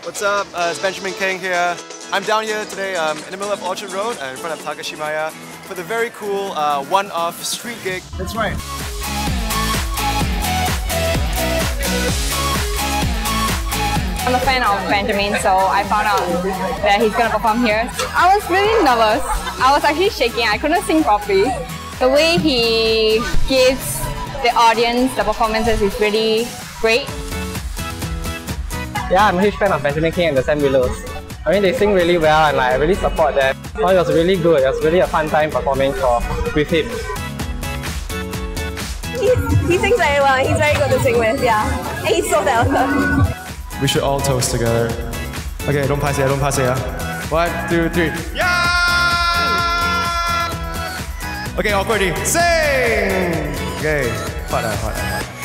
What's up? It's Benjamin Kheng here. I'm down here today in the middle of Orchard Road in front of Takashimaya for the very cool one-off street gig. That's right. I'm a fan of Benjamin, so I found out that he's gonna perform here. I was really nervous. I was actually shaking. I couldn't sing properly. The way he gives the audience the performances is really great. Yeah, I'm a huge fan of Benjamin Kheng and the Sam Willows. I mean, they sing really well and I really support them. So it was really good. It was really a fun time performing with him. He sings very well. He's very good to sing with, yeah. And he's so talented. We should all toast together. Okay, don't pass it, don't pass it. 1, 2, 3. Yeah! Okay, all ready. Sing! Okay, hot.